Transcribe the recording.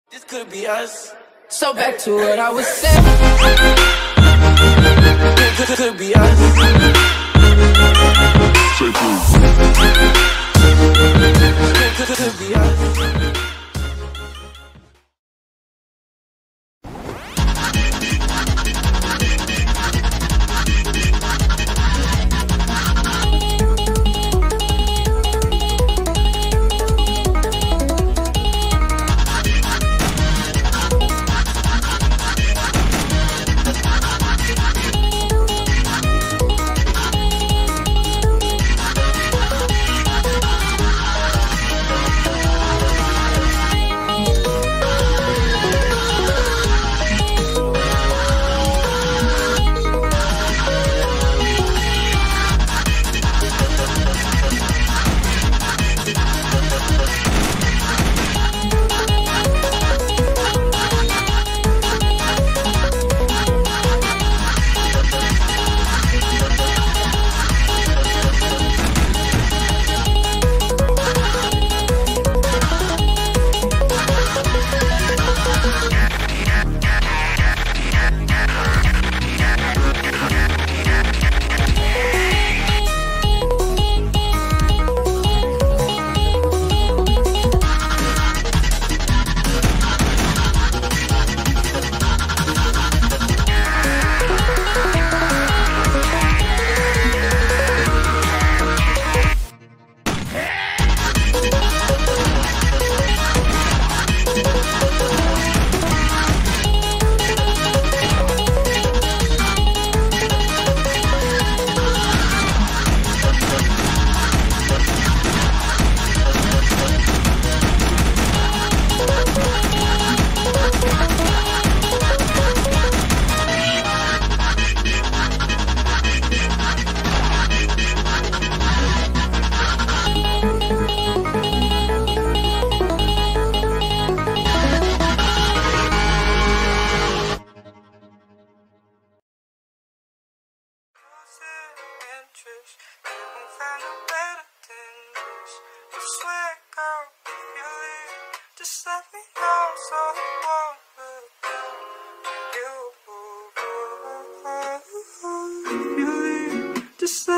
This could be us. So back to what I was saying. Could be us. Could be us. Just let me know so I won't look down. You leave, just let